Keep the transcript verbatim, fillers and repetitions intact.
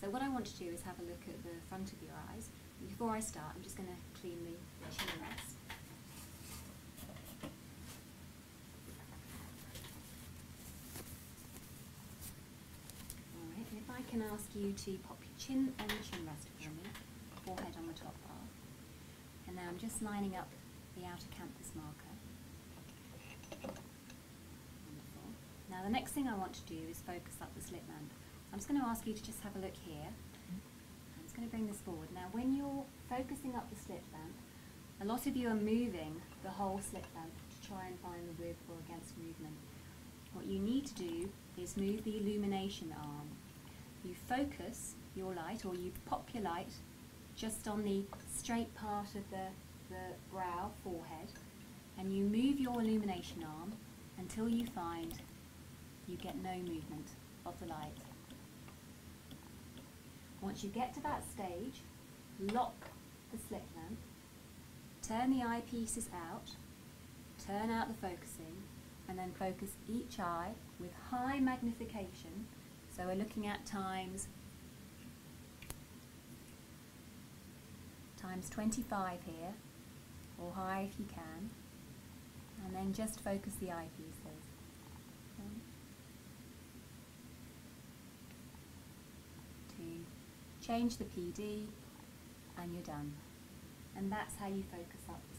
So what I want to do is have a look at the front of your eyes. Before I start, I'm just going to clean the chin rest. Alright, and if I can ask you to pop your chin on the chin rest for me, forehead on the top bar. And now I'm just lining up the outer canthus marker. Wonderful. Now the next thing I want to do is focus up the slit lamp. I'm just going to ask you to just have a look here. I'm just going to bring this forward. Now when you're focusing up the slit lamp, a lot of you are moving the whole slit lamp to try and find the with or against movement. What you need to do is move the illumination arm. You focus your light, or you pop your light just on the straight part of the, the brow, forehead, and you move your illumination arm until you find you get no movement of the light. Once you get to that stage, lock the slit lamp, turn the eyepieces out, turn out the focusing, and then focus each eye with high magnification. So we're looking at times times twenty-five here, or high if you can, and then just focus the eyepieces. One, two, change the P D, and you're done. And that's how you focus up